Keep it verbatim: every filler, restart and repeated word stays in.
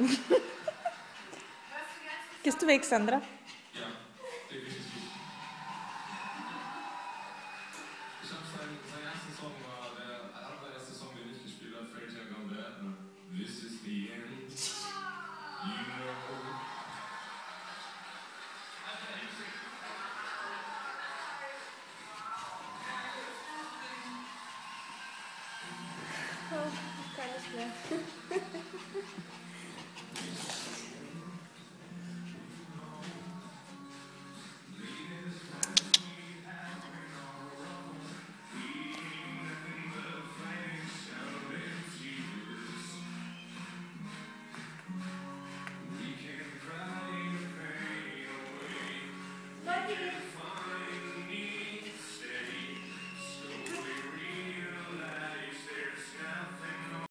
Gehst du weg, Sandra? Ja, definitiv. Ich hab sein, sein erster Song war der allererste Song, den ich gespielt habe, Freighter Gambit. This is the end, you know. Oh, kann nicht mehr.